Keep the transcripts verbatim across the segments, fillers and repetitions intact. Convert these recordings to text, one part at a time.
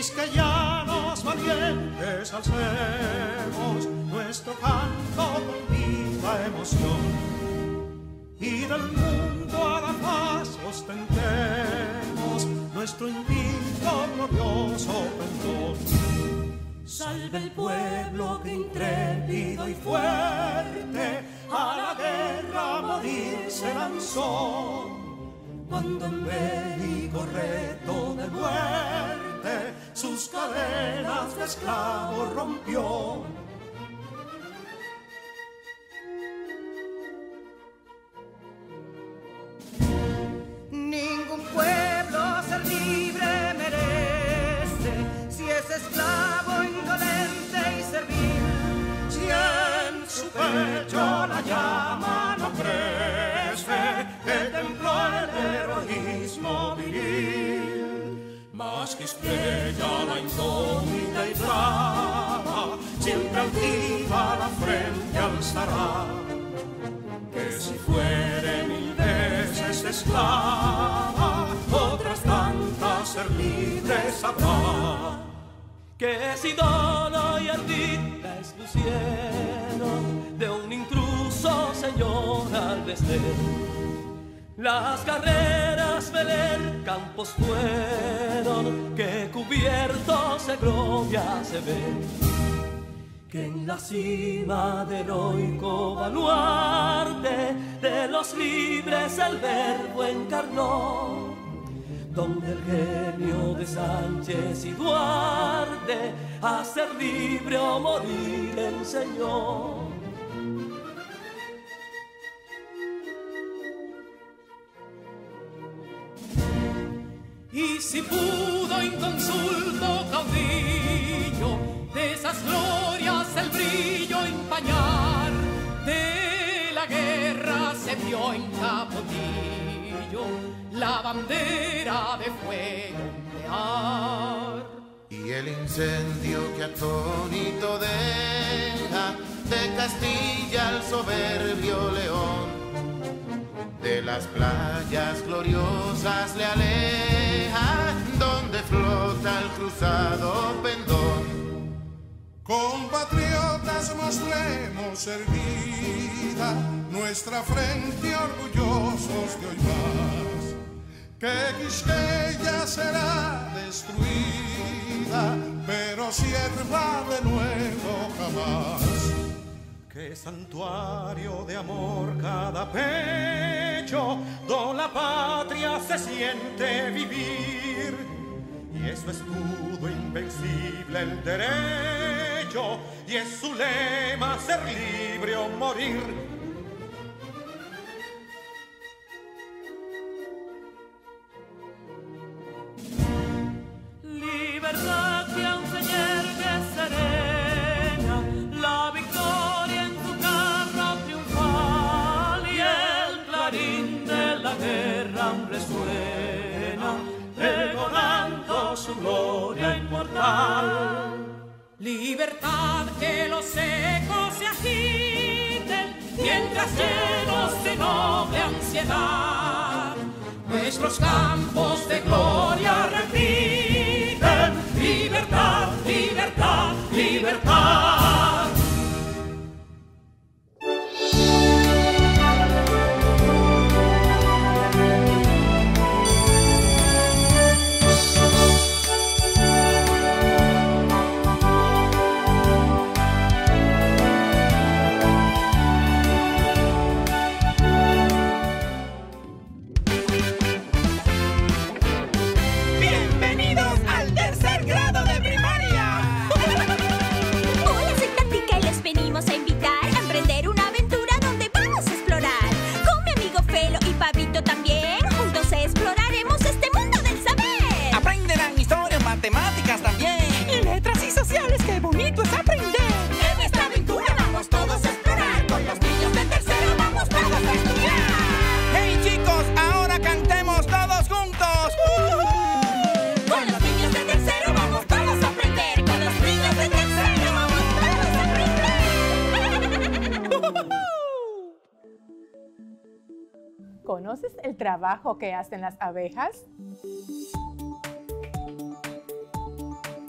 quisqueyanos valientes alcemos nuestro canto con viva emoción, y del mundo a la paz ostentemos nuestro invicto glorioso pendón. Salve el pueblo que intrépido y fuerte a la guerra a morir se lanzó, cuando en bélico reto de muerte sus cadenas de esclavos rompió. Ningún pueblo ser libre merece si es esclavo, indolente y servil. Si en su pecho la llama no crece, que templó el heroísmo viril, más que estrella la incógnita y brava, siempre altiva la frente alzará, que si fuere mil veces esclava, otras tantas ser libres habrá. Que si dono y arditas lucieron de un intruso señor al desdén, las carreras veler campos fueron que cubiertos de gloria se ven, que en la cima del heroico baluarte de los libres el verbo encarnó, donde el genio de Sánchez y Duarte a ser libre o morir enseñó. Y si pudo inconsulto caudillo de esas glorias el brillo empañar, de la guerra se vio en Capotillo la bandera de fuego ondear. Y el incendio que atónito deja de Castilla al soberbio león, de las playas gloriosas le aleja, donde flota el cruzado pendón. Compatriotas, mostremos erguida nuestra frente orgullosos de hoy más, que Quisqueya será destruida, pero sierva de nuevo jamás. Que santuario de amor cada pecho, donde la patria se siente vivir, y es su escudo invencible el derecho, y es su lema ser libre o morir. Libertad que aún se yergue serena, la victoria en su carro triunfal, y el clarín de la guerra resuena, pregonando su gloria inmortal. Libertad, que los ecos se agiten mientras llenos de noble ansiedad nuestros campos de gloria repiten: libertad, libertad, libertad. ¿Conoces el trabajo que hacen las abejas?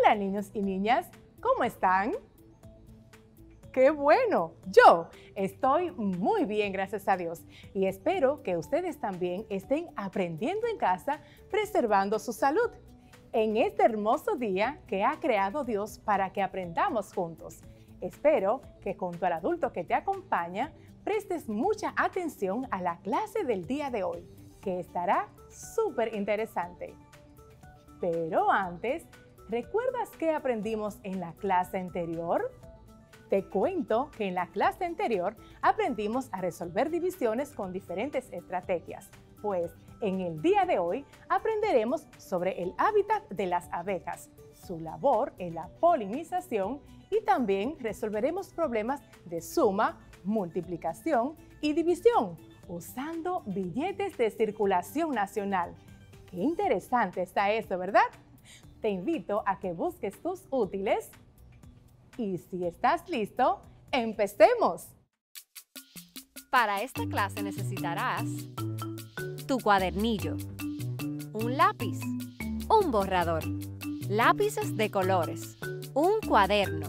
Hola niños y niñas, ¿cómo están? ¡Qué bueno! Yo estoy muy bien, gracias a Dios. Y espero que ustedes también estén aprendiendo en casa, preservando su salud. En este hermoso día que ha creado Dios para que aprendamos juntos. Espero que junto al adulto que te acompaña, prestes mucha atención a la clase del día de hoy, que estará súper interesante. Pero antes, ¿recuerdas qué aprendimos en la clase anterior? Te cuento que en la clase anterior aprendimos a resolver divisiones con diferentes estrategias, pues en el día de hoy aprenderemos sobre el hábitat de las abejas, su labor en la polinización y también resolveremos problemas de suma, multiplicación y división usando billetes de circulación nacional. ¡Qué interesante está eso!, ¿verdad? Te invito a que busques tus útiles. Y si estás listo, ¡empecemos! Para esta clase necesitarás tu cuadernillo, un lápiz, un borrador, lápices de colores, un cuaderno.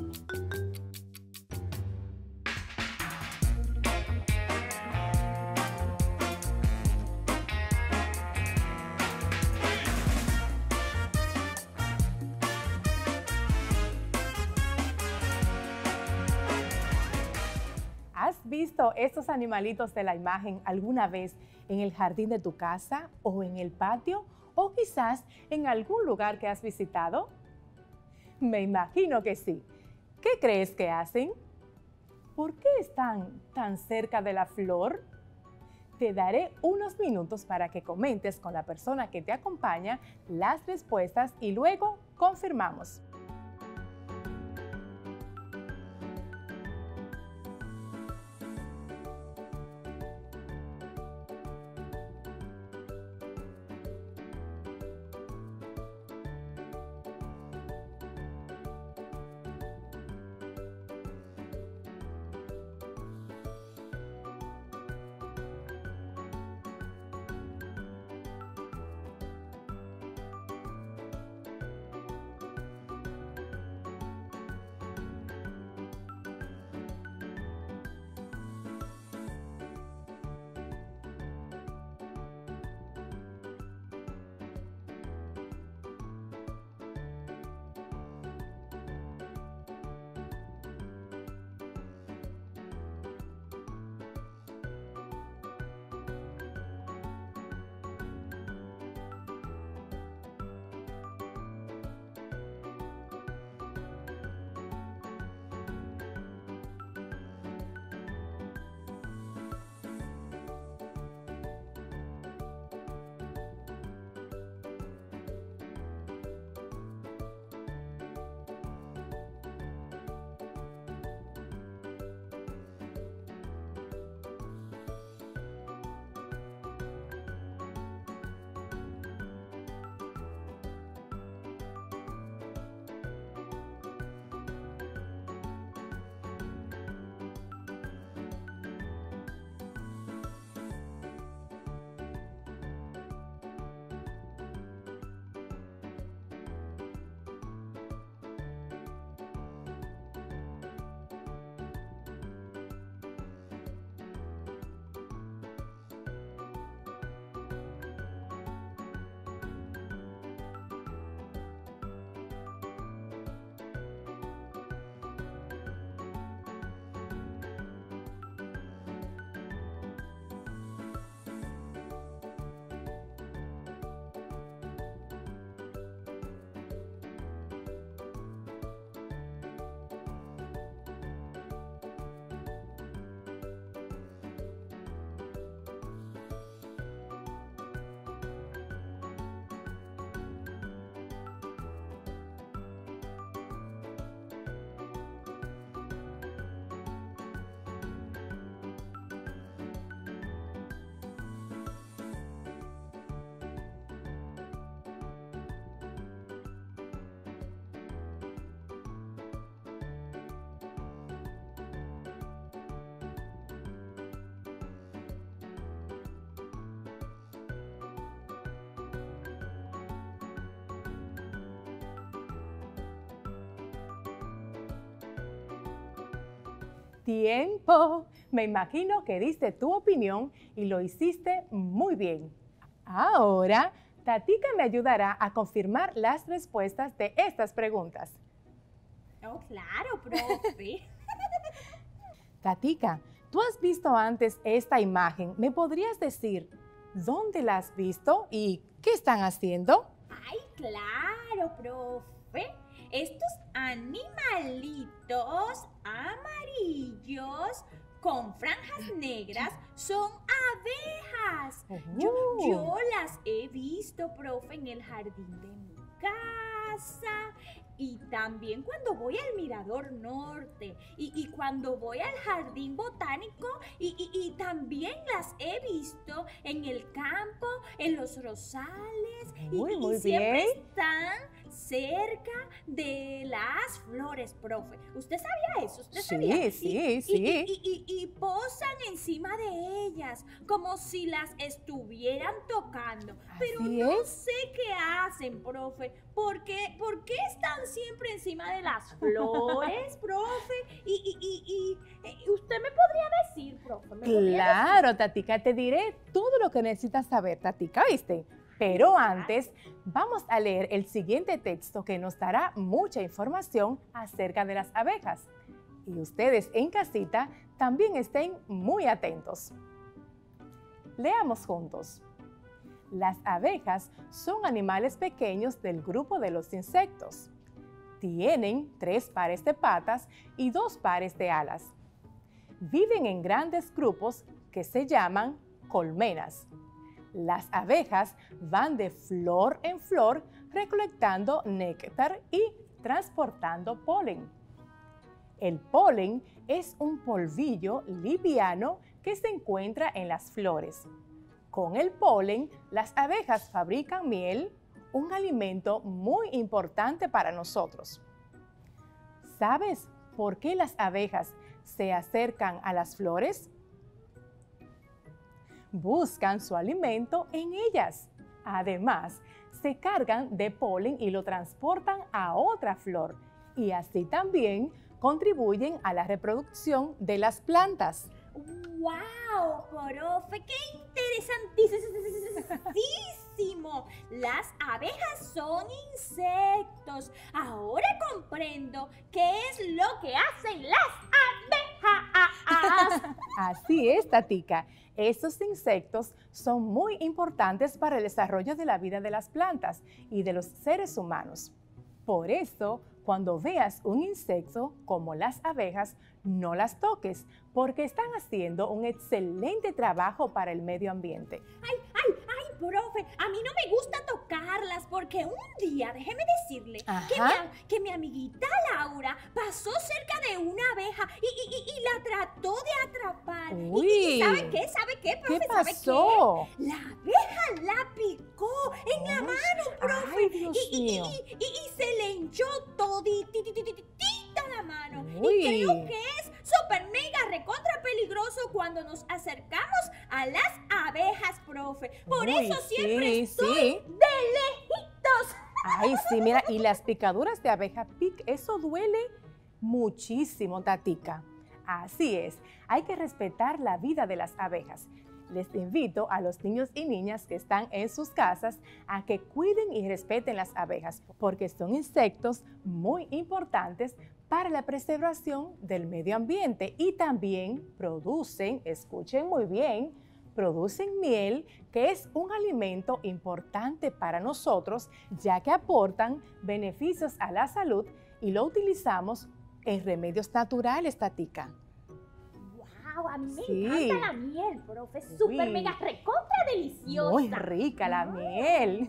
¿Has visto estos animalitos de la imagen alguna vez en el jardín de tu casa o en el patio o quizás en algún lugar que has visitado? Me imagino que sí. ¿Qué crees que hacen? ¿Por qué están tan cerca de la flor? Te daré unos minutos para que comentes con la persona que te acompaña las respuestas y luego confirmamos. Tiempo. Me imagino que diste tu opinión y lo hiciste muy bien. Ahora, Tatica me ayudará a confirmar las respuestas de estas preguntas. Oh, claro, profe. Tatica, ¿tú has visto antes esta imagen? ¿Me podrías decir dónde la has visto y qué están haciendo? Ay, claro, profe. Estos animalitos amarillos con franjas negras son abejas. Yo, yo las he visto, profe, en el jardín de mi casa. Y también cuando voy al Mirador Norte y, y cuando voy al Jardín Botánico y, y, y también las he visto en el campo, en los rosales Muy, y, y muy siempre bien. están cerca de las flores, profe. ¿Usted sabía eso? ¿Usted Sí, sabía? sí, y, sí. Y, y, y, y posan encima de ellas como si las estuvieran tocando. Pero Así no es. sé qué hacen, profe. ¿Por qué, ¿Por qué están siempre encima de las flores, profe? Y, y, y, y, y usted me podría decir, profe. ¿me podría Claro, Tatica, te diré todo lo que necesitas saber, Tatica, ¿viste? Pero antes, vamos a leer el siguiente texto que nos dará mucha información acerca de las abejas. Y ustedes en casita también estén muy atentos. Leamos juntos. Las abejas son animales pequeños del grupo de los insectos. Tienen tres pares de patas y dos pares de alas. Viven en grandes grupos que se llaman colmenas. Las abejas van de flor en flor recolectando néctar y transportando polen. El polen es un polvillo liviano que se encuentra en las flores. Con el polen, las abejas fabrican miel, un alimento muy importante para nosotros. ¿Sabes por qué las abejas se acercan a las flores? Buscan su alimento en ellas. Además, se cargan de polen y lo transportan a otra flor y así también contribuyen a la reproducción de las plantas. ¡Wow, profe! ¡Qué interesantísimo! Las abejas son insectos. Ahora comprendo qué es lo que hacen las abejas. Así es, Tatica. Estos insectos son muy importantes para el desarrollo de la vida de las plantas y de los seres humanos. Por eso, cuando veas un insecto como las abejas, no las toques, porque están haciendo un excelente trabajo para el medio ambiente. ¡Ay, ay, ay, profe! A mí no me gusta tocarlas porque un día, déjeme decirle, que mi, que mi amiguita Laura pasó cerca de una abeja y, y, y, y la trató de atrapar. Uy. ¿Y, y sabe qué? ¿Sabe qué, profe? ¿Qué ¿Sabe pasó? qué? La abeja la picó en la Ay, mano, profe. ay, Dios y, y- mío. y- y- y se le hinchó todititititita la mano. Uy. Y creo que es súper mega recontra peligroso cuando nos acercamos a las abejas, profe. Por Uy, eso siempre sí, estoy sí. de lejitos. Ay, sí, mira, y las picaduras de abeja pic, eso duele muchísimo, Tatica. Así es, hay que respetar la vida de las abejas. Les invito a los niños y niñas que están en sus casas a que cuiden y respeten las abejas, porque son insectos muy importantes para la preservación del medio ambiente y también producen, escuchen muy bien, producen miel, que es un alimento importante para nosotros, ya que aportan beneficios a la salud y lo utilizamos en remedios naturales, Tatica. Wow, a mí me Sí. encanta la miel, profe. Súper Uy. mega recontra deliciosa. Muy rica la miel.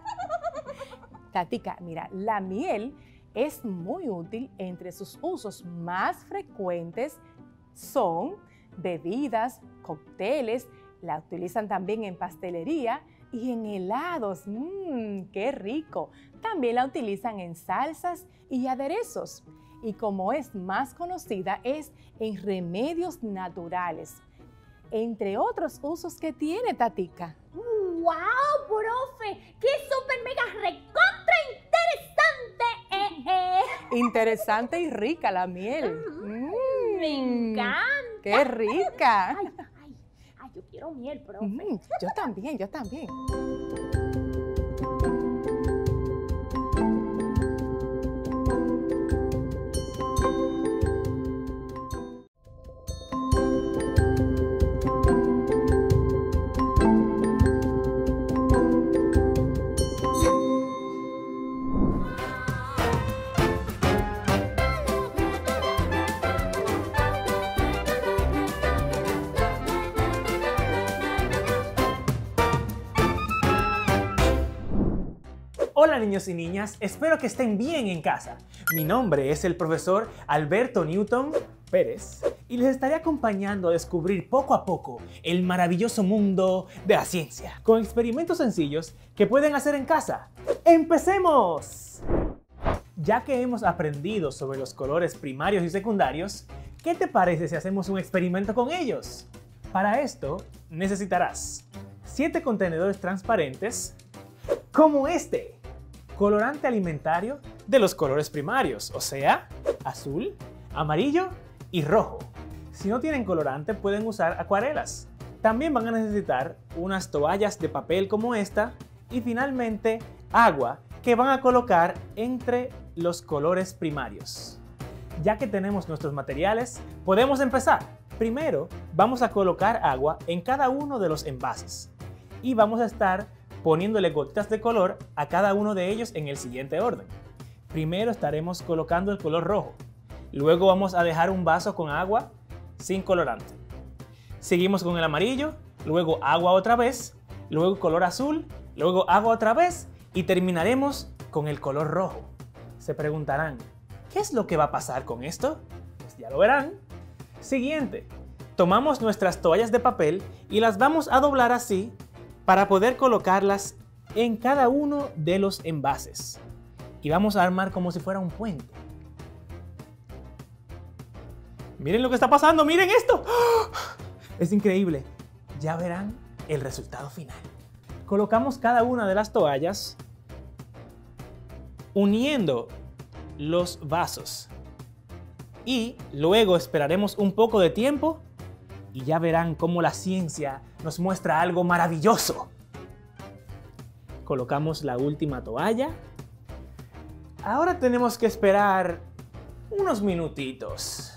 Tatica, mira, la miel es muy útil. Entre sus usos más frecuentes son bebidas, cócteles, la utilizan también en pastelería y en helados. ¡Mmm, qué rico! También la utilizan en salsas y aderezos. Y como es más conocida, es en remedios naturales. Entre otros usos que tiene, Tatica. ¡Wow, profe! ¡Qué súper mega recontra interesante! Eh, eh. Interesante y rica la miel. Mm. Me encanta. ¡Qué rica! Ay, ay, ay, yo quiero miel, profe. Mm, yo también, yo también. Hola niños y niñas, espero que estén bien en casa. Mi nombre es el profesor Alberto Newton Pérez y les estaré acompañando a descubrir poco a poco el maravilloso mundo de la ciencia, con experimentos sencillos que pueden hacer en casa. ¡Empecemos! Ya que hemos aprendido sobre los colores primarios y secundarios, ¿qué te parece si hacemos un experimento con ellos? Para esto necesitarás siete contenedores transparentes como este, colorante alimentario de los colores primarios, o sea, azul, amarillo y rojo. Si no tienen colorante, pueden usar acuarelas. También van a necesitar unas toallas de papel como esta y finalmente agua que van a colocar entre los colores primarios. Ya que tenemos nuestros materiales, podemos empezar. Primero, vamos a colocar agua en cada uno de los envases y vamos a estar poniéndole gotitas de color a cada uno de ellos en el siguiente orden. Primero estaremos colocando el color rojo, luego vamos a dejar un vaso con agua sin colorante. Seguimos con el amarillo, luego agua otra vez, luego color azul, luego agua otra vez y terminaremos con el color rojo. Se preguntarán, ¿qué es lo que va a pasar con esto? Pues ya lo verán. Siguiente, tomamos nuestras toallas de papel y las vamos a doblar así para poder colocarlas en cada uno de los envases. Y vamos a armar como si fuera un puente. Miren lo que está pasando, miren esto. ¡Oh! Es increíble. Ya verán el resultado final. Colocamos cada una de las toallas uniendo los vasos. Y luego esperaremos un poco de tiempo y ya verán cómo la ciencia nos muestra algo maravilloso. Colocamos la última toalla. Ahora tenemos que esperar unos minutitos.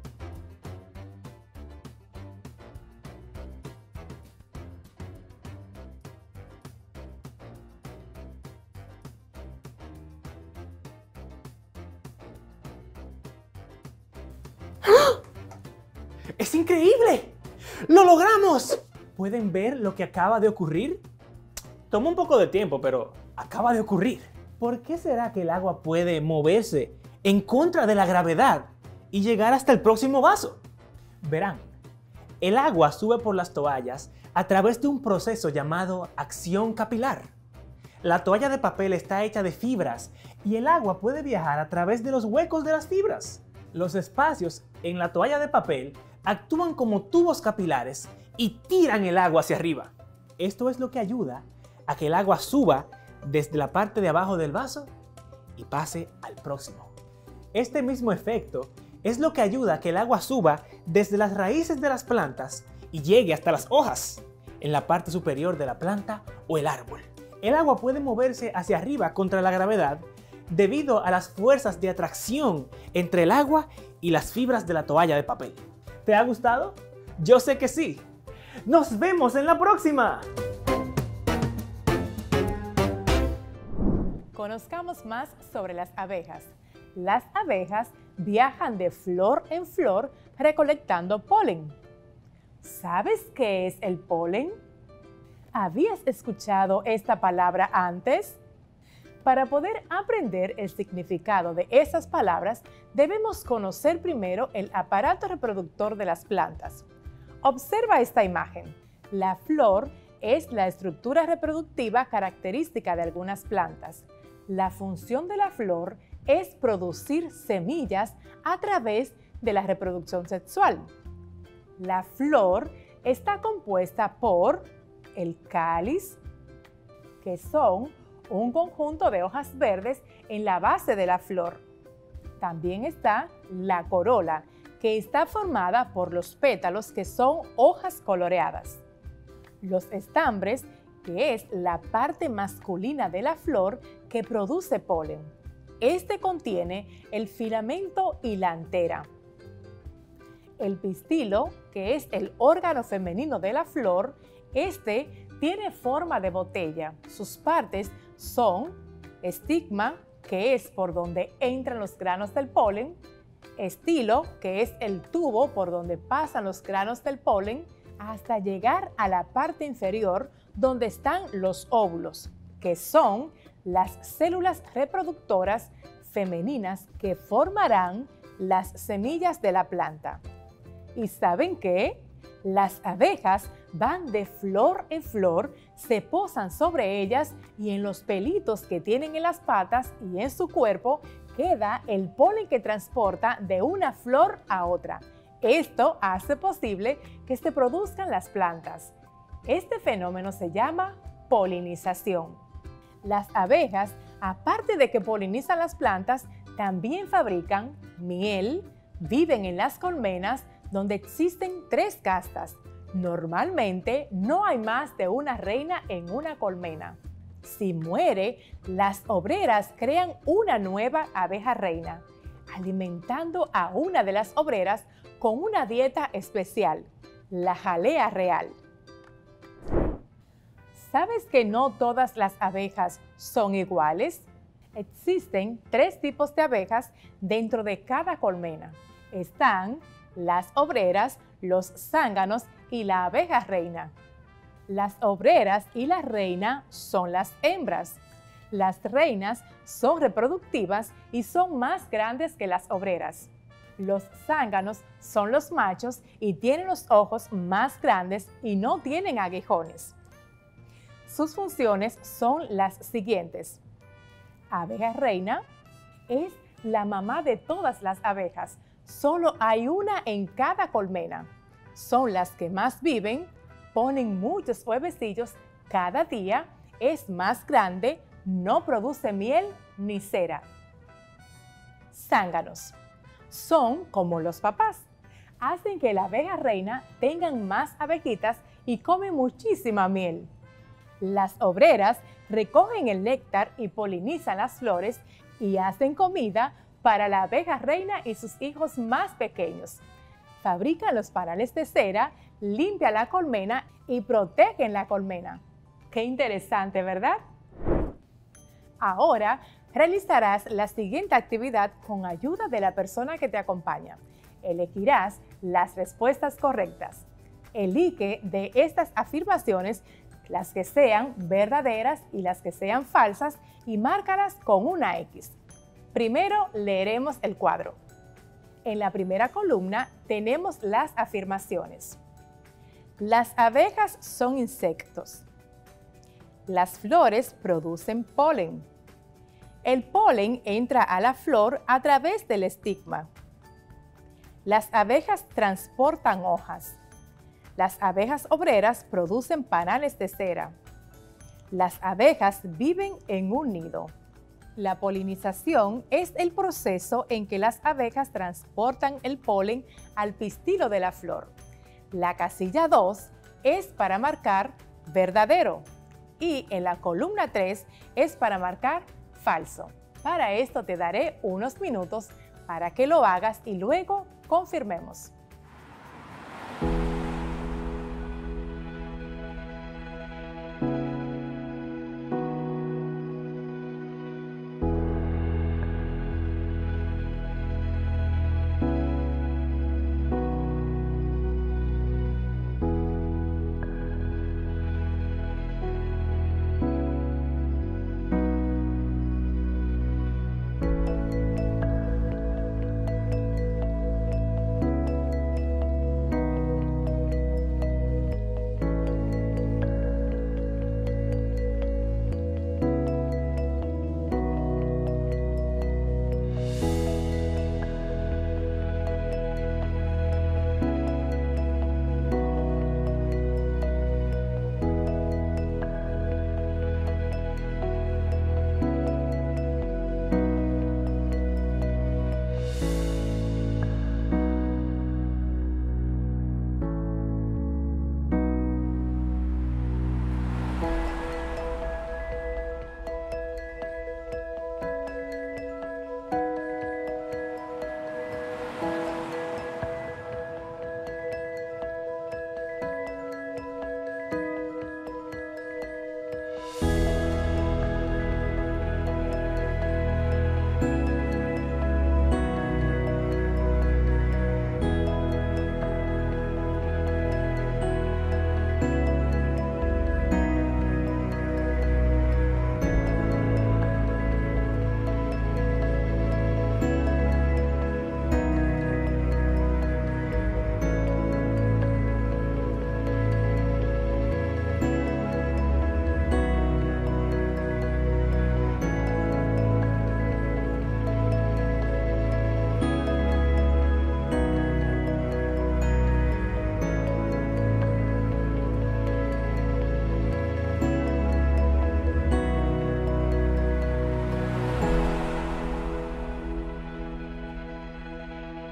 ¡Es increíble! ¡Lo logramos! ¿Pueden ver lo que acaba de ocurrir? Tomó un poco de tiempo, pero acaba de ocurrir. ¿Por qué será que el agua puede moverse en contra de la gravedad y llegar hasta el próximo vaso? Verán, el agua sube por las toallas a través de un proceso llamado acción capilar. La toalla de papel está hecha de fibras y el agua puede viajar a través de los huecos de las fibras. Los espacios en la toalla de papel actúan como tubos capilares y tiran el agua hacia arriba. Esto es lo que ayuda a que el agua suba desde la parte de abajo del vaso y pase al próximo. Este mismo efecto es lo que ayuda a que el agua suba desde las raíces de las plantas y llegue hasta las hojas, en la parte superior de la planta o el árbol. El agua puede moverse hacia arriba contra la gravedad debido a las fuerzas de atracción entre el agua y las fibras de la toalla de papel. ¿Te ha gustado? Yo sé que sí. ¡Nos vemos en la próxima! Conozcamos más sobre las abejas. Las abejas viajan de flor en flor recolectando polen. ¿Sabes qué es el polen? ¿Habías escuchado esta palabra antes? Para poder aprender el significado de esas palabras, debemos conocer primero el aparato reproductor de las plantas. Observa esta imagen. La flor es la estructura reproductiva característica de algunas plantas. La función de la flor es producir semillas a través de la reproducción sexual. La flor está compuesta por el cáliz, que son un conjunto de hojas verdes en la base de la flor. También está la corola, que está formada por los pétalos, que son hojas coloreadas. Los estambres, que es la parte masculina de la flor que produce polen. Este contiene el filamento y la antera. El pistilo, que es el órgano femenino de la flor, este tiene forma de botella. Sus partes son estigma, que es por donde entran los granos del polen, estilo, que es el tubo por donde pasan los granos del polen, hasta llegar a la parte inferior donde están los óvulos, que son las células reproductoras femeninas que formarán las semillas de la planta. ¿Y saben qué? Las abejas van de flor en flor, se posan sobre ellas y en los pelitos que tienen en las patas y en su cuerpo queda el polen que transporta de una flor a otra. Esto hace posible que se produzcan las plantas. Este fenómeno se llama polinización. Las abejas, aparte de que polinizan las plantas, también fabrican miel, viven en las colmenas, donde existen tres castas. Normalmente no hay más de una reina en una colmena. Si muere, las obreras crean una nueva abeja reina, alimentando a una de las obreras con una dieta especial, la jalea real. ¿Sabes que no todas las abejas son iguales? Existen tres tipos de abejas dentro de cada colmena. Están las obreras, los zánganos y la abeja reina. Las obreras y la reina son las hembras. Las reinas son reproductivas y son más grandes que las obreras. Los zánganos son los machos y tienen los ojos más grandes y no tienen aguijones. Sus funciones son las siguientes. Abeja reina es la mamá de todas las abejas. Solo hay una en cada colmena. Son las que más viven, ponen muchos huevecillos cada día, es más grande, no produce miel ni cera. Zánganos. Son como los papás. Hacen que la abeja reina tengan más abejitas y comen muchísima miel. Las obreras recogen el néctar y polinizan las flores y hacen comida para la abeja reina y sus hijos más pequeños. Fabrican los panales de cera, limpian la colmena y protegen la colmena. ¡Qué interesante!, ¿verdad? Ahora realizarás la siguiente actividad con ayuda de la persona que te acompaña. Elegirás las respuestas correctas. Elige de estas afirmaciones las que sean verdaderas y las que sean falsas y márcalas con una X. Primero leeremos el cuadro. En la primera columna tenemos las afirmaciones. Las abejas son insectos. Las flores producen polen. El polen entra a la flor a través del estigma. Las abejas transportan hojas. Las abejas obreras producen panales de cera. Las abejas viven en un nido. La polinización es el proceso en que las abejas transportan el polen al pistilo de la flor. La casilla dos es para marcar verdadero y en la columna tres es para marcar falso. Para esto te daré unos minutos para que lo hagas y luego confirmemos.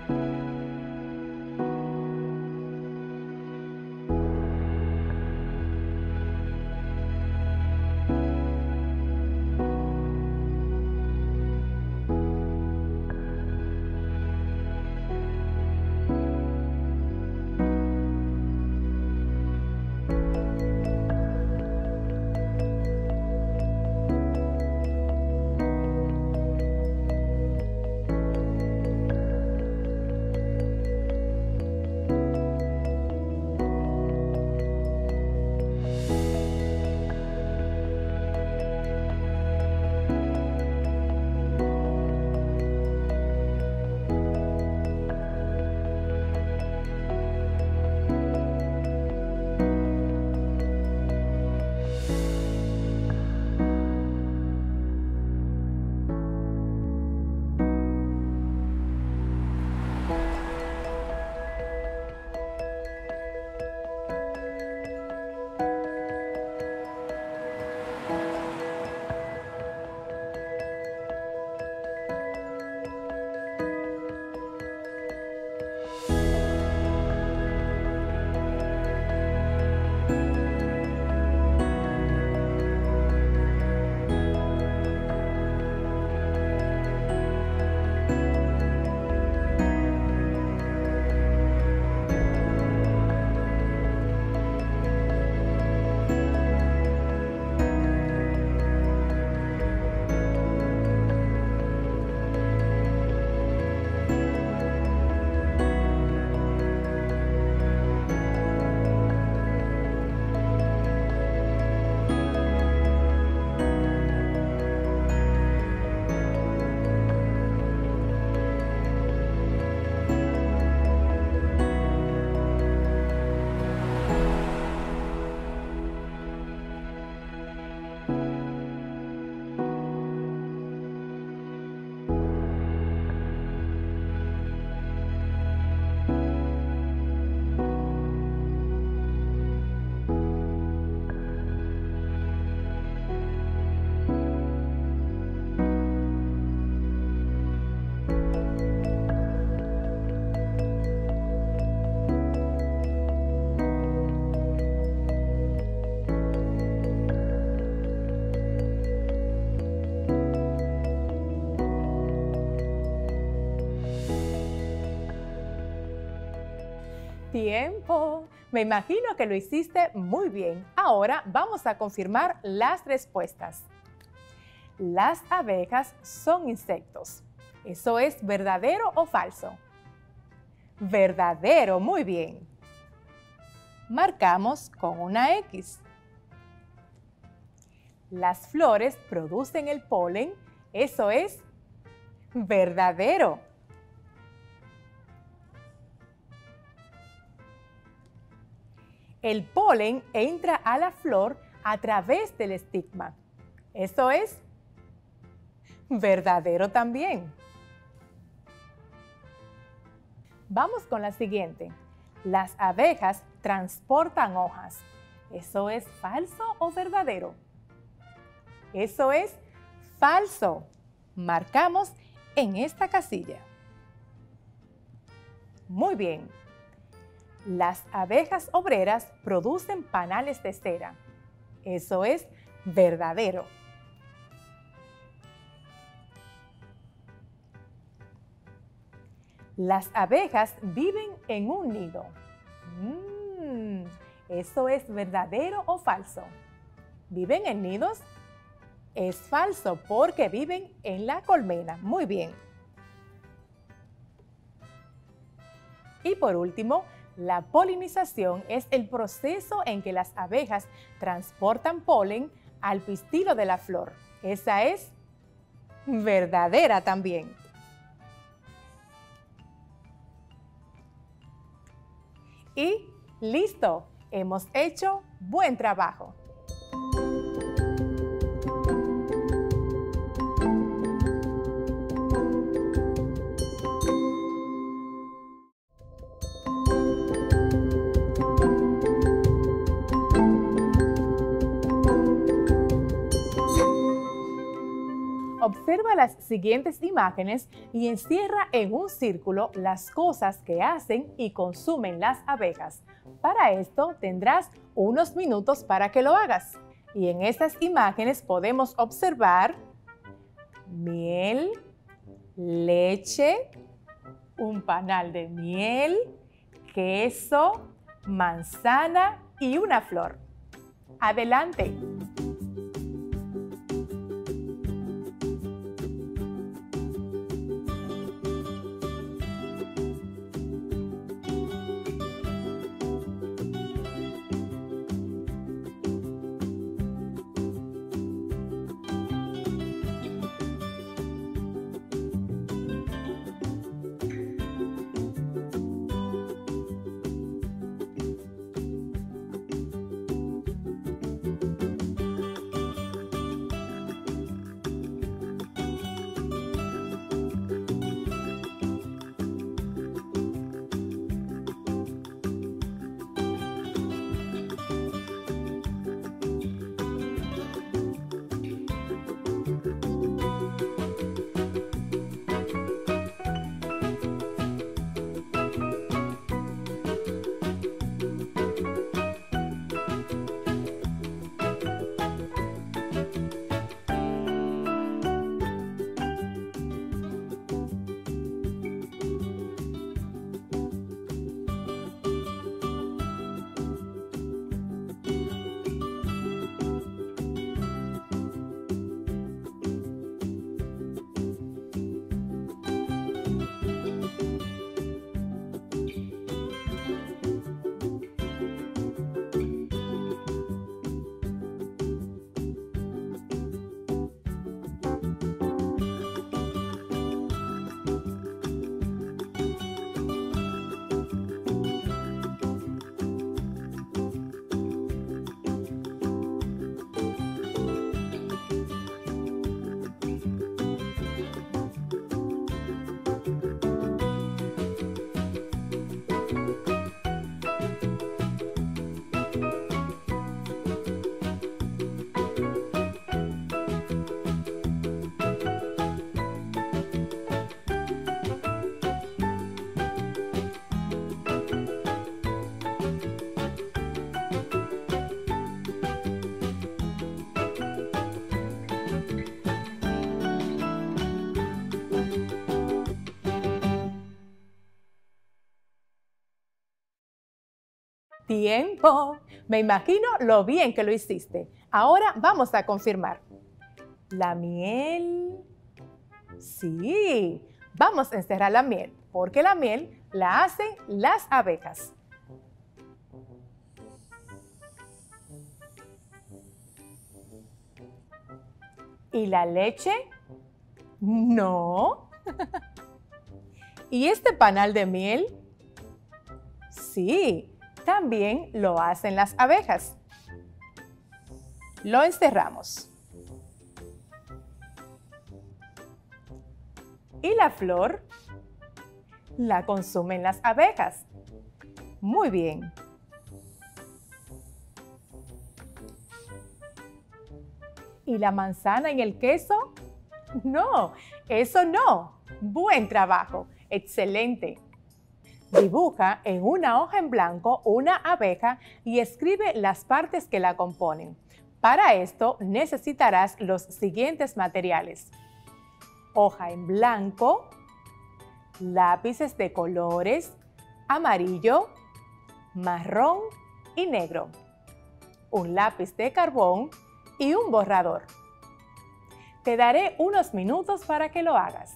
Tiempo. Me imagino que lo hiciste muy bien. Ahora vamos a confirmar las respuestas. Las abejas son insectos. ¿Eso es verdadero o falso? Verdadero, muy bien. Marcamos con una X. Las flores producen el polen. ¿Eso es verdadero? El polen entra a la flor a través del estigma. ¿Eso es verdadero también? Vamos con la siguiente. Las abejas transportan hojas. ¿Eso es falso o verdadero? Eso es falso. Marcamos en esta casilla. Muy bien. Las abejas obreras producen panales de cera. Eso es verdadero. Las abejas viven en un nido. Mm, ¿Eso es verdadero o falso? ¿Viven en nidos? Es falso porque viven en la colmena. Muy bien. Y por último, la polinización es el proceso en que las abejas transportan polen al pistilo de la flor. Esa es verdadera también. Y listo, hemos hecho buen trabajo. Observa las siguientes imágenes y encierra en un círculo las cosas que hacen y consumen las abejas. Para esto tendrás unos minutos para que lo hagas. Y en estas imágenes podemos observar miel, leche, un panal de miel, queso, manzana y una flor. ¡Adelante! Tiempo. Me imagino lo bien que lo hiciste. Ahora vamos a confirmar. La miel. Sí, vamos a encerrar la miel, porque la miel la hacen las abejas. ¿Y la leche? No. ¿Y este panal de miel? Sí, también lo hacen las abejas. Lo encerramos. ¿Y la flor? La consumen las abejas. Muy bien. ¿Y la manzana y el queso? No, eso no. Buen trabajo. Excelente. Dibuja en una hoja en blanco una abeja y escribe las partes que la componen. Para esto necesitarás los siguientes materiales: hoja en blanco, lápices de colores amarillo, marrón y negro, un lápiz de carbón y un borrador. Te daré unos minutos para que lo hagas.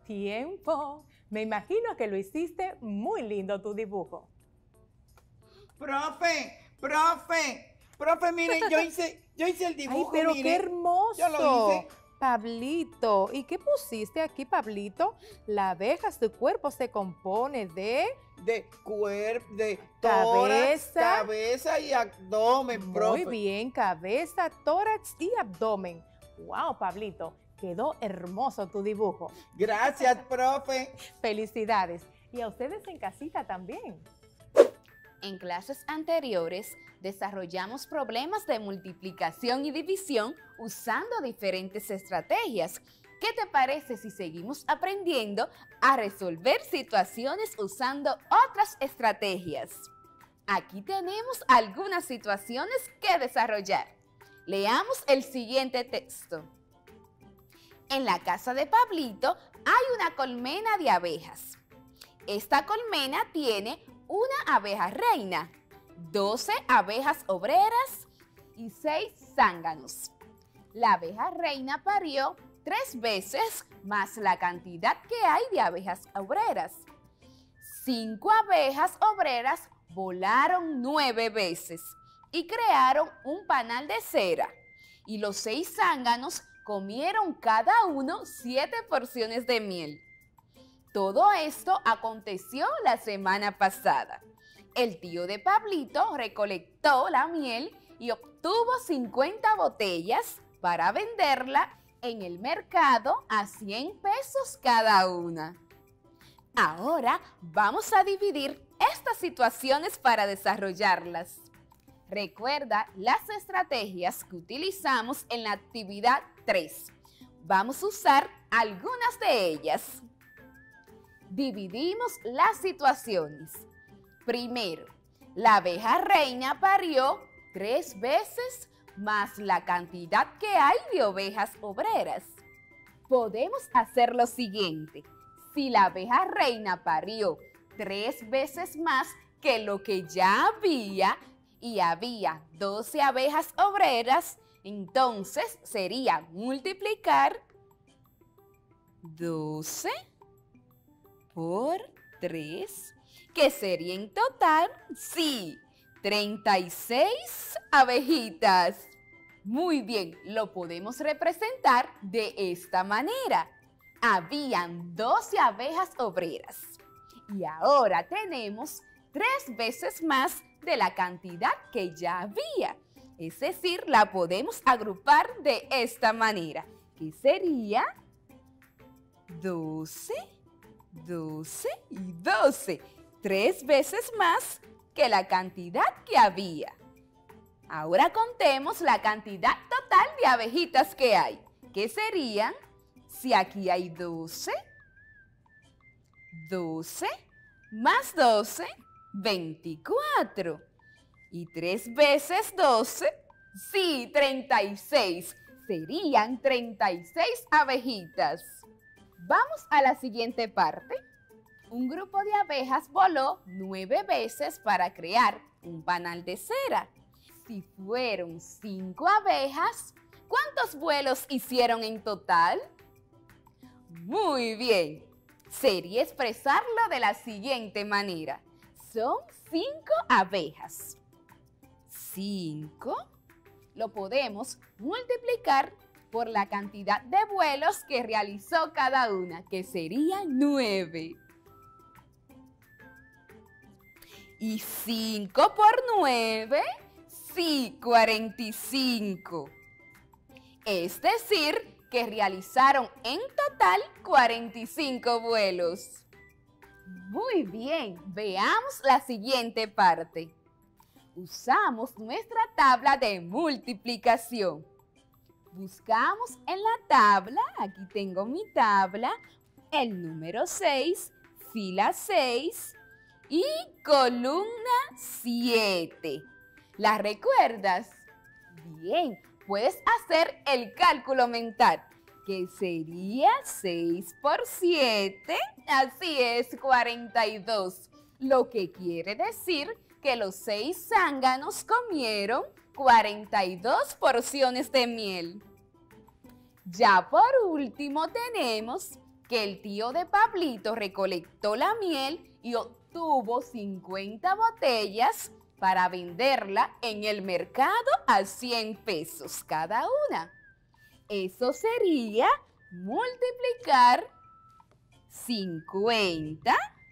Tiempo. Me imagino que lo hiciste muy lindo tu dibujo. Profe, profe, profe, miren, yo hice, yo hice el dibujo, Ay, pero mire. qué hermoso. Yo lo hice. Pablito, ¿y qué pusiste aquí, Pablito? La abeja, su cuerpo se compone de... De cuerpo, de Cabeza. tórax, cabeza y abdomen, profe. Muy bien, cabeza, tórax y abdomen. Wow, Pablito, quedó hermoso tu dibujo. Gracias, profe. Felicidades. Y a ustedes en casita también. En clases anteriores desarrollamos problemas de multiplicación y división usando diferentes estrategias. ¿Qué te parece si seguimos aprendiendo a resolver situaciones usando otras estrategias? Aquí tenemos algunas situaciones que desarrollar. Leamos el siguiente texto. En la casa de Pablito hay una colmena de abejas. Esta colmena tiene una abeja reina, doce abejas obreras y seis zánganos. La abeja reina parió tres veces más la cantidad que hay de abejas obreras. Cinco abejas obreras volaron nueve veces y crearon un panal de cera. Y los seis zánganos comieron cada uno siete porciones de miel. Todo esto aconteció la semana pasada. El tío de Pablito recolectó la miel y obtuvo cincuenta botellas para venderla en el mercado a cien pesos cada una. Ahora vamos a dividir estas situaciones para desarrollarlas. Recuerda las estrategias que utilizamos en la actividad tres. Vamos a usar algunas de ellas. Dividimos las situaciones. Primero, la abeja reina parió tres veces más la cantidad que hay de ovejas obreras. Podemos hacer lo siguiente. Si la abeja reina parió tres veces más que lo que ya había y había doce abejas obreras, entonces sería multiplicar doce por tres, que sería en total, sí, treinta y seis abejitas. Muy bien, lo podemos representar de esta manera. Habían doce abejas obreras y ahora tenemos tres veces más de la cantidad que ya había. Es decir, la podemos agrupar de esta manera, que sería doce, doce y doce. Tres veces más que la cantidad que había. Ahora contemos la cantidad total de abejitas que hay. ¿Qué serían? Si aquí hay doce, doce más doce, veinticuatro. Y tres veces doce, sí, treinta y seis. Serían treinta y seis abejitas. Vamos a la siguiente parte. Un grupo de abejas voló nueve veces para crear un panal de cera. Si fueron cinco abejas, ¿cuántos vuelos hicieron en total? Muy bien. Sería expresarlo de la siguiente manera. Son cinco abejas. cinco lo podemos multiplicar por la cantidad de vuelos que realizó cada una, que serían nueve. Y cinco por nueve, sí, cuarenta y cinco. Es decir, que realizaron en total cuarenta y cinco vuelos. Muy bien, veamos la siguiente parte. Usamos nuestra tabla de multiplicación. Buscamos en la tabla, aquí tengo mi tabla, el número seis, fila seis y columna siete. ¿La recuerdas? Bien, puedes hacer el cálculo mental, que sería seis por siete, así es, cuarenta y dos. Lo que quiere decir que los seis zánganos comieron cuarenta y dos porciones de miel. Ya por último tenemos que el tío de Pablito recolectó la miel y obtuvo cincuenta botellas para venderla en el mercado a cien pesos cada una. Eso sería multiplicar cincuenta,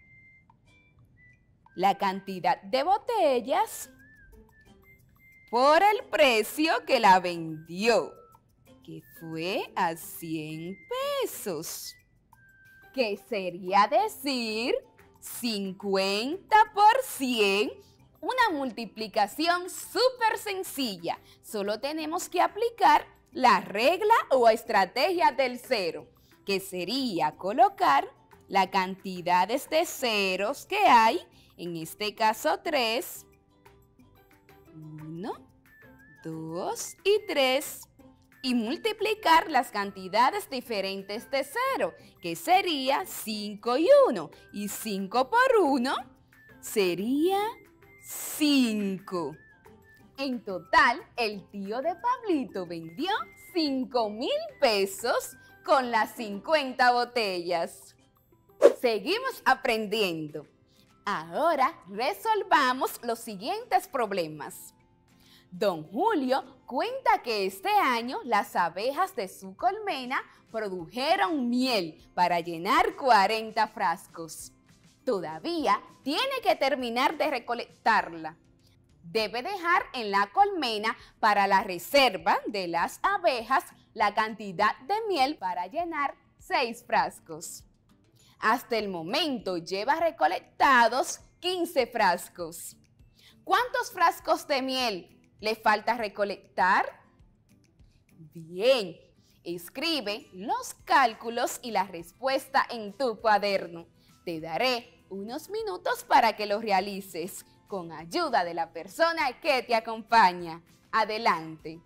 la cantidad de botellas, por el precio que la vendió, que fue a cien pesos. Que sería decir cincuenta por cien, una multiplicación súper sencilla. Solo tenemos que aplicar la regla o estrategia del cero, que sería colocar las cantidades de ceros que hay, en este caso tres, uno, dos y tres, y multiplicar las cantidades diferentes de cero, que sería cinco y uno, y cinco por uno sería cinco. En total, el tío de Pablito vendió cinco mil pesos con las cincuenta botellas. Seguimos aprendiendo. Ahora resolvamos los siguientes problemas. Don Julio cuenta que este año las abejas de su colmena produjeron miel para llenar cuarenta frascos. Todavía tiene que terminar de recolectarla. Debe dejar en la colmena para la reserva de las abejas la cantidad de miel para llenar seis frascos. Hasta el momento lleva recolectados quince frascos. ¿Cuántos frascos de miel le falta recolectar? Bien, escribe los cálculos y la respuesta en tu cuaderno. Te daré unos minutos para que los realices con ayuda de la persona que te acompaña. Adelante.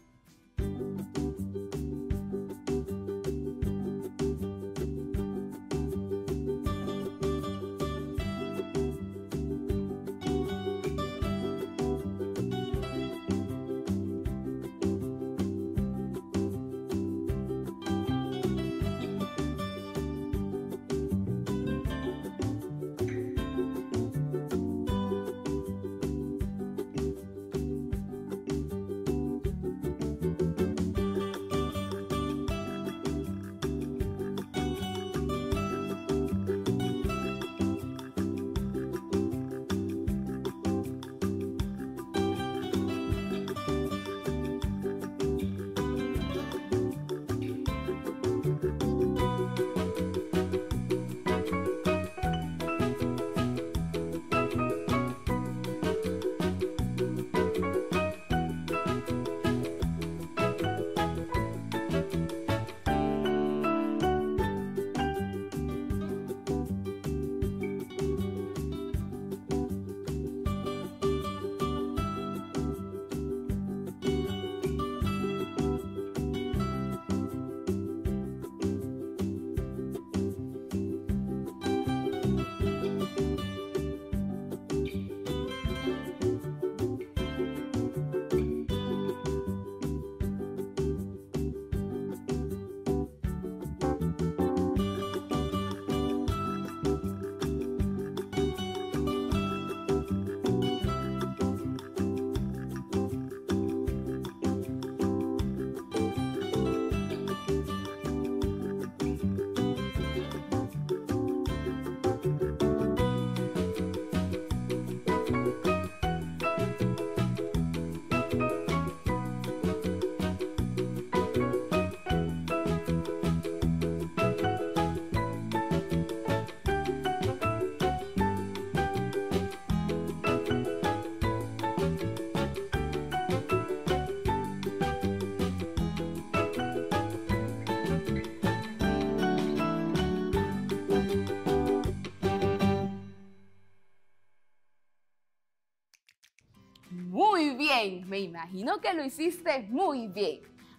Muy bien, me imagino que lo hiciste muy bien.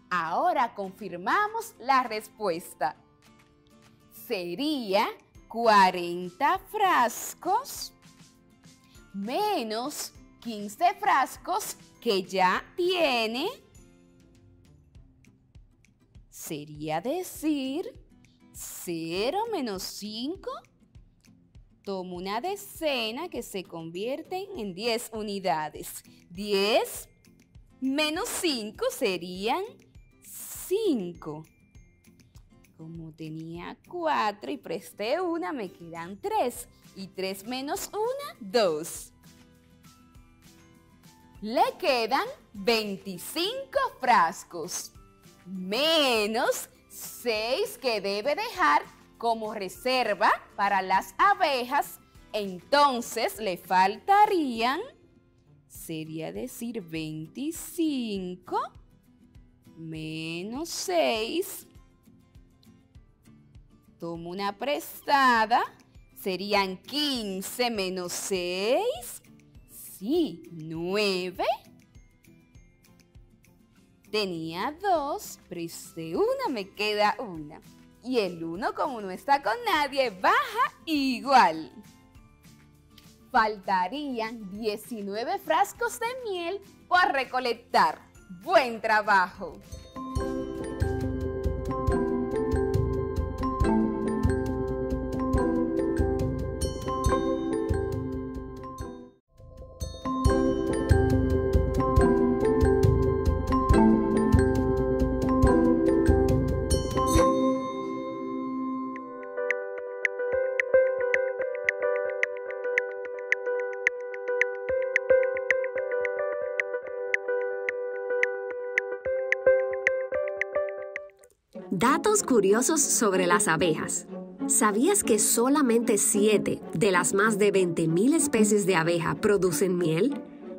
Ahora confirmamos la respuesta. Sería cuarenta frascos menos quince frascos que ya tiene. Sería decir cero menos cinco. Tomo una decena que se convierte en diez unidades. diez menos cinco serían cinco. Como tenía cuatro y presté una, me quedan tres. Y tres menos una, dos. Le quedan veinticinco frascos. Menos seis que debe dejar como reserva para las abejas. Entonces le faltarían, sería decir veinticinco menos seis. Tomo una prestada, serían quince menos seis, sí, nueve. Tenía dos, presté una, me queda una. Y el uno, como no está con nadie, baja igual. Faltarían diecinueve frascos de miel por recolectar. ¡Buen trabajo! Datos curiosos sobre las abejas. ¿Sabías que solamente siete de las más de veinte mil especies de abeja producen miel?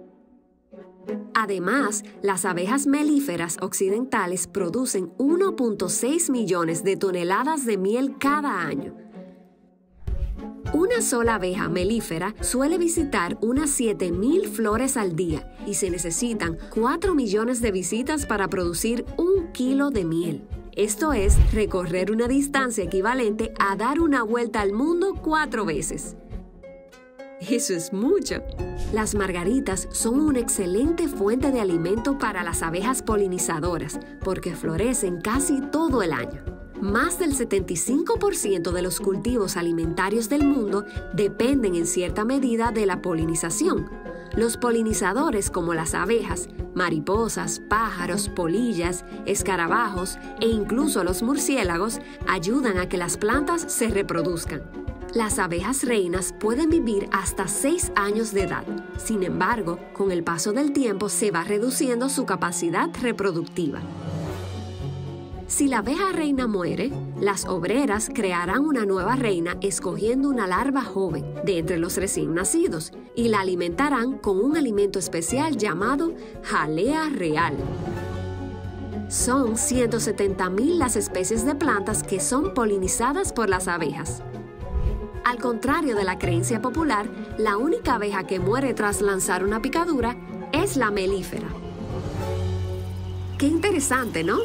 Además, las abejas melíferas occidentales producen uno punto seis millones de toneladas de miel cada año. Una sola abeja melífera suele visitar unas siete mil flores al día y se necesitan cuatro millones de visitas para producir un kilo de miel. Esto es recorrer una distancia equivalente a dar una vuelta al mundo cuatro veces. Eso es mucho. Las margaritas son una excelente fuente de alimento para las abejas polinizadoras porque florecen casi todo el año. Más del setenta y cinco por ciento de los cultivos alimentarios del mundo dependen en cierta medida de la polinización. Los polinizadores como las abejas, mariposas, pájaros, polillas, escarabajos e incluso los murciélagos ayudan a que las plantas se reproduzcan. Las abejas reinas pueden vivir hasta seis años de edad. Sin embargo, con el paso del tiempo se va reduciendo su capacidad reproductiva. Si la abeja reina muere, las obreras crearán una nueva reina escogiendo una larva joven de entre los recién nacidos y la alimentarán con un alimento especial llamado jalea real. Son ciento setenta mil las especies de plantas que son polinizadas por las abejas. Al contrario de la creencia popular, la única abeja que muere tras lanzar una picadura es la melífera. ¡Qué interesante!, ¿no?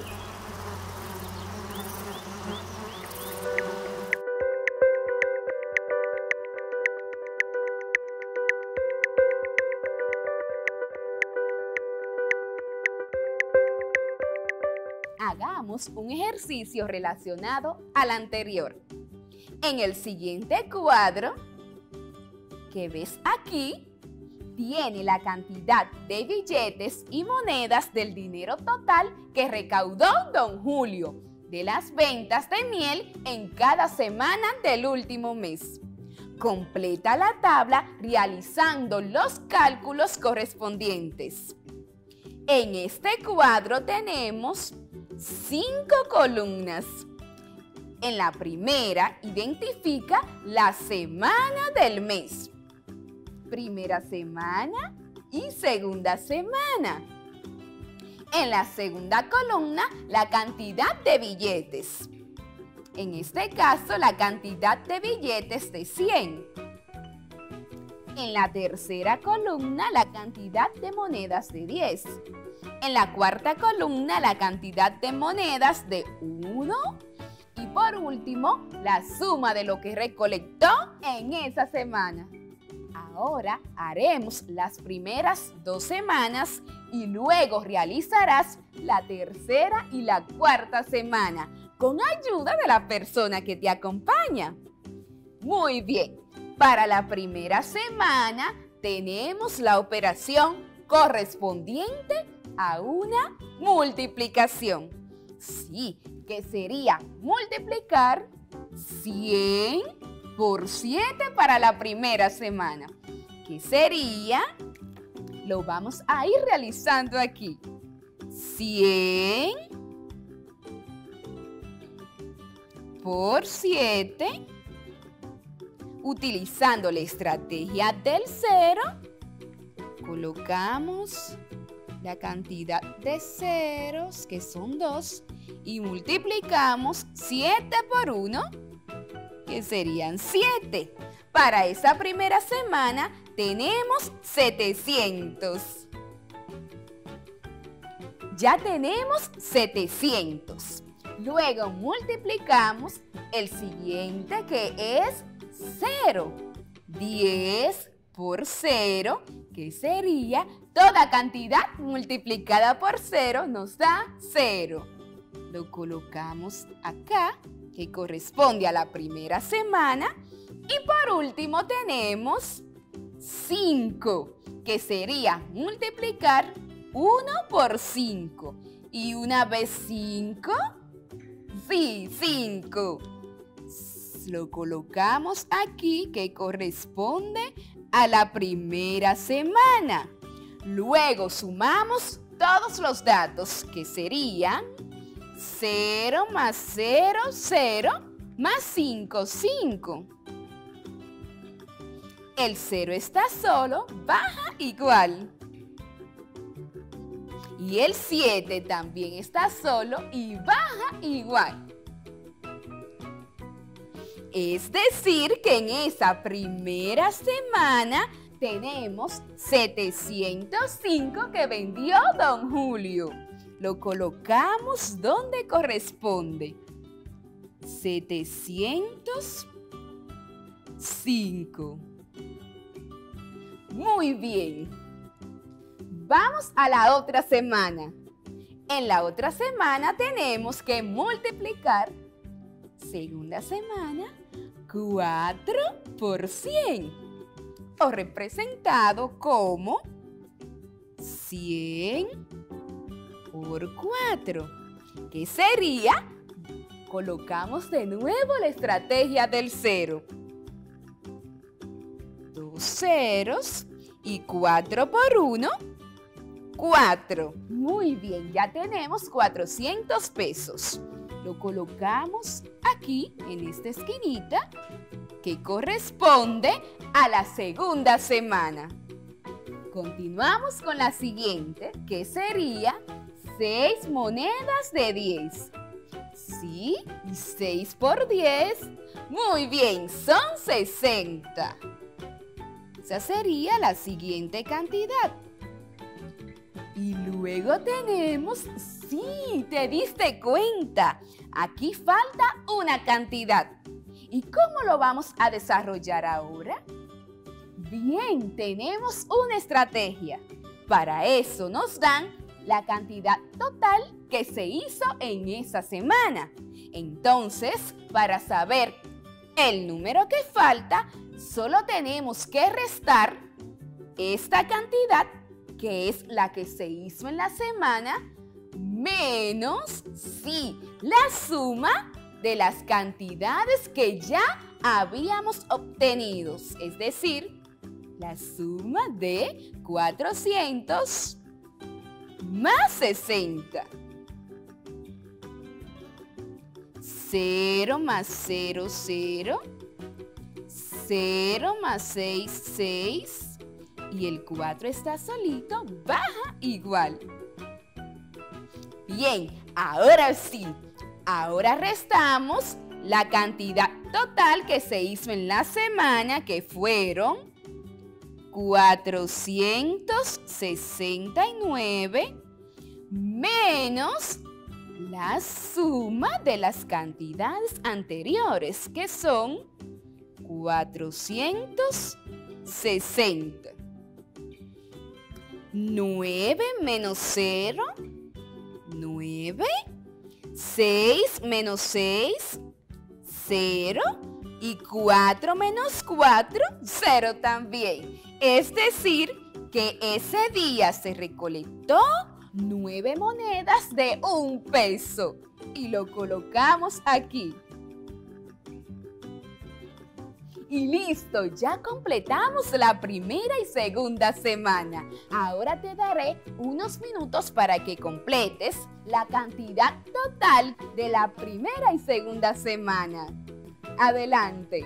Hagamos un ejercicio relacionado al anterior. En el siguiente cuadro que ves aquí, tiene la cantidad de billetes y monedas del dinero total que recaudó don Julio de las ventas de miel en cada semana del último mes. Completa la tabla realizando los cálculos correspondientes. En este cuadro tenemos cinco columnas. En la primera, identifica la semana del mes. Primera semana y segunda semana. En la segunda columna, la cantidad de billetes. En este caso, la cantidad de billetes de cien. En la tercera columna, la cantidad de monedas de diez. En la cuarta columna, la cantidad de monedas de uno. Y por último, la suma de lo que recolectó en esa semana. Ahora haremos las primeras dos semanas y luego realizarás la tercera y la cuarta semana con ayuda de la persona que te acompaña. Muy bien, para la primera semana tenemos la operación correspondiente a una multiplicación. Sí, que sería multiplicar cien por siete para la primera semana. ¿Qué sería? Lo vamos a ir realizando aquí. cien por siete. Utilizando la estrategia del cero, colocamos la cantidad de ceros, que son dos, y multiplicamos siete por uno, que serían siete. Para esa primera semana tenemos setecientos. Ya tenemos setecientos. Luego multiplicamos el siguiente, que es cero. diez por cero, que sería toda cantidad multiplicada por cero, nos da cero. Lo colocamos acá, que corresponde a la primera semana. Y por último tenemos cinco, que sería multiplicar uno por cinco. Y una vez cinco, sí, cinco. Lo colocamos aquí, que corresponde a la primera semana. Luego sumamos todos los datos, que serían cero más cero, cero, más cinco, cinco. El cero está solo, baja igual. Y el siete también está solo y baja igual. Es decir, que en esa primera semana tenemos setecientos cinco que vendió don Julio. Lo colocamos donde corresponde. setecientos cinco. Muy bien. Vamos a la otra semana. En la otra semana tenemos que multiplicar, segunda semana, cuatro por cien, o representado como cien por cuatro, que sería, colocamos de nuevo la estrategia del cero. Dos ceros y cuatro por uno, cuatro. Muy bien, ya tenemos cuatrocientos pesos. Lo colocamos aquí, en esta esquinita, que corresponde a la segunda semana. Continuamos con la siguiente, que sería seis monedas de diez. Sí, y seis por diez. Muy bien, son sesenta. Esa sería la siguiente cantidad. Y luego tenemos, sí, te diste cuenta, aquí falta una cantidad. ¿Y cómo lo vamos a desarrollar ahora? Bien, tenemos una estrategia. Para eso nos dan la cantidad total que se hizo en esa semana. Entonces, para saber el número que falta, solo tenemos que restar esta cantidad, que es la que se hizo en la semana, menos, sí, la suma de las cantidades que ya habíamos obtenido. Es decir, la suma de cuatrocientos más sesenta. cero más cero, cero. cero más seis, seis. Y el cuatro está solito, baja igual. Bien, ahora sí. Ahora restamos la cantidad total que se hizo en la semana, que fueron cuatrocientos sesenta y nueve, menos la suma de las cantidades anteriores, que son cuatrocientos sesenta. nueve menos cero, nueve. seis menos seis, cero. Y cuatro menos cuatro, cero también. Es decir, que ese día se recolectó nueve monedas de un peso. Y lo colocamos aquí. Y listo, ya completamos la primera y segunda semana. Ahora te daré unos minutos para que completes la cantidad total de la primera y segunda semana. Adelante.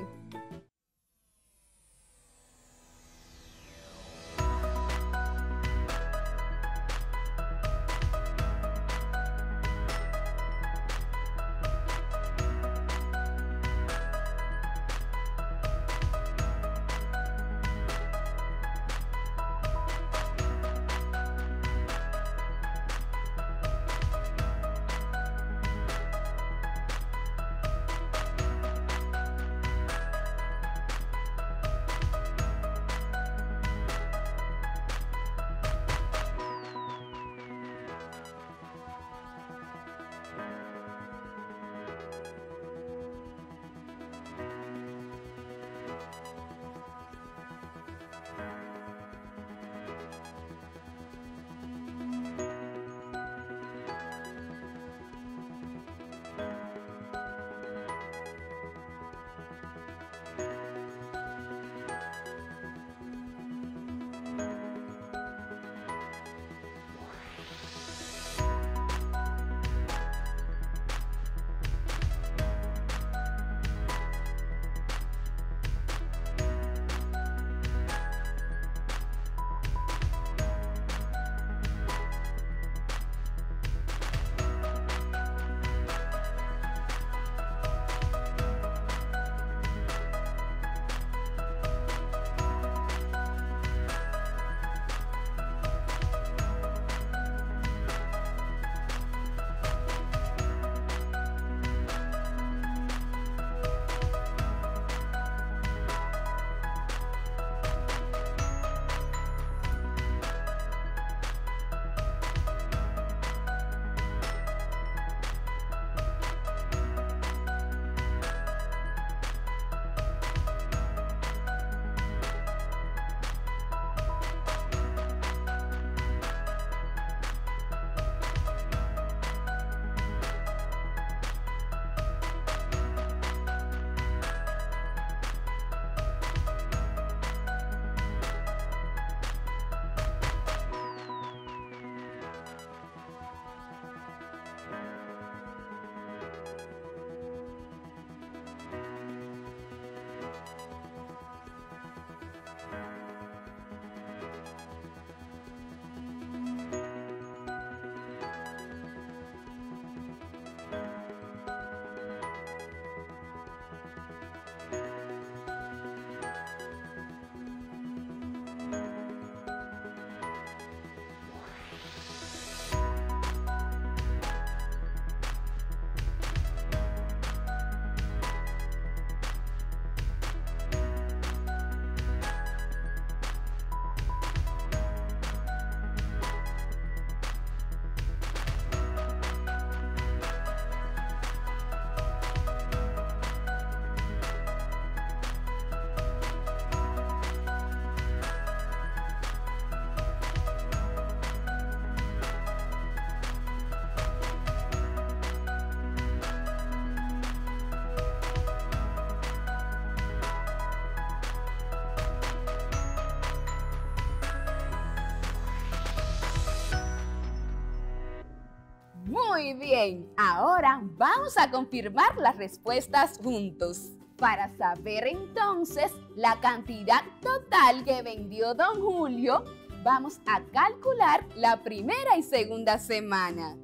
Muy bien, ahora vamos a confirmar las respuestas juntos. Para saber entonces la cantidad total que vendió don Julio, vamos a calcular la primera y segunda semana,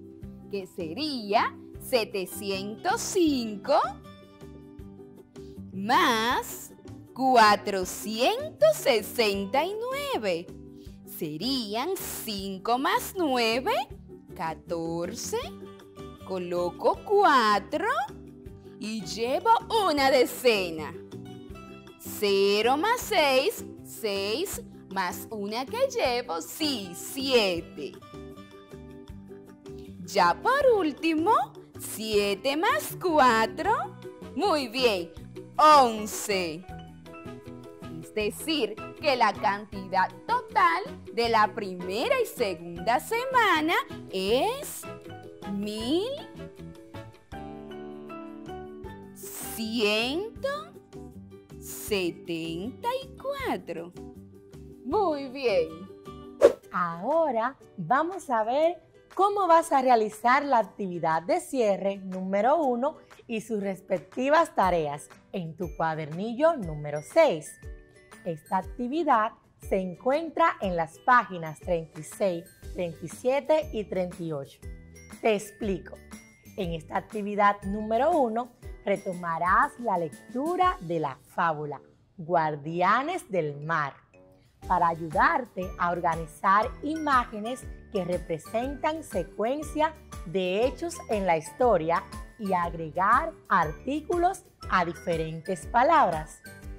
que sería setecientos cinco más cuatrocientos sesenta y nueve. Serían cinco más nueve, catorce. Coloco cuatro y llevo una decena. cero más seis, seis más una que llevo, sí, siete. Ya por último, siete más cuatro. Muy bien, once. Es decir, que la cantidad total de la primera y segunda semana es mil ciento setenta y cuatro. Muy bien. Ahora vamos a ver cómo vas a realizar la actividad de cierre número uno y sus respectivas tareas en tu cuadernillo número seis. Esta actividad se encuentra en las páginas treinta y seis, treinta y siete y treinta y ocho. Te explico. En esta actividad número uno retomarás la lectura de la fábula Guardianes del Mar para ayudarte a organizar imágenes que representan secuencia de hechos en la historia y agregar artículos a diferentes palabras.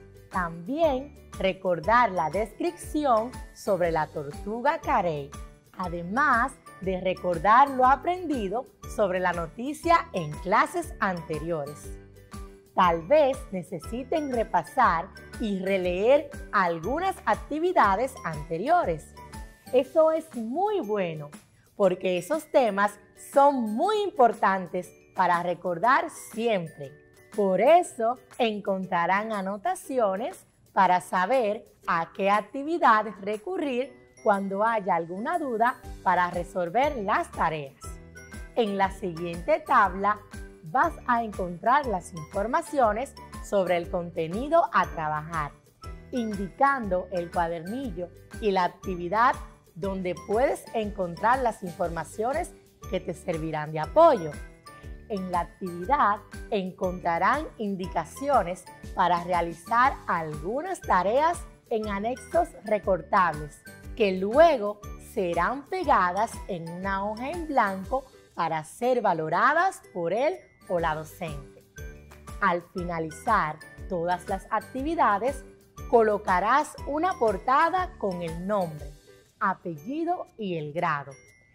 También recordar la descripción sobre la tortuga carey, además de recordar lo aprendido sobre la noticia en clases anteriores. Tal vez necesiten repasar y releer algunas actividades anteriores. Eso es muy bueno, porque esos temas son muy importantes para recordar siempre. Por eso encontrarán anotaciones para saber a qué actividad recurrir cuando haya alguna duda para resolver las tareas. En la siguiente tabla vas a encontrar las informaciones sobre el contenido a trabajar, indicando el cuadernillo y la actividad donde puedes encontrar las informaciones que te servirán de apoyo. En la actividad encontrarán indicaciones para realizar algunas tareas en anexos recortables que luego serán pegadas en una hoja en blanco para ser valoradas por él o la docente. Al finalizar todas las actividades, colocarás una portada con el nombre, apellido y el grado.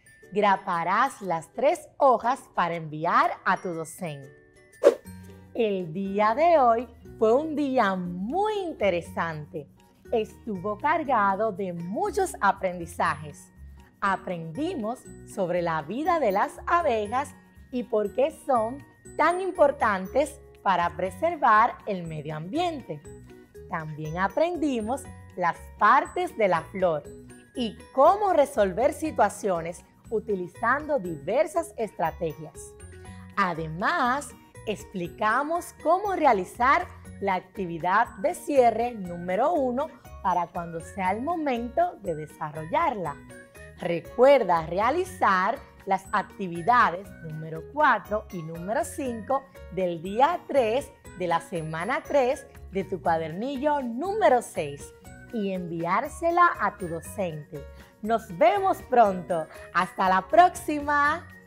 Graparás las tres hojas para enviar a tu docente. El día de hoy fue un día muy interesante. Estuvo cargado de muchos aprendizajes. Aprendimos sobre la vida de las abejas y por qué son tan importantes para preservar el medio ambiente. También aprendimos las partes de la flor y cómo resolver situaciones utilizando diversas estrategias. Además, explicamos cómo realizar la actividad de cierre número uno para cuando sea el momento de desarrollarla. Recuerda realizar las actividades número cuatro y número cinco del día tres de la semana tres de tu cuadernillo número seis y enviársela a tu docente. Nos vemos pronto. ¡Hasta la próxima!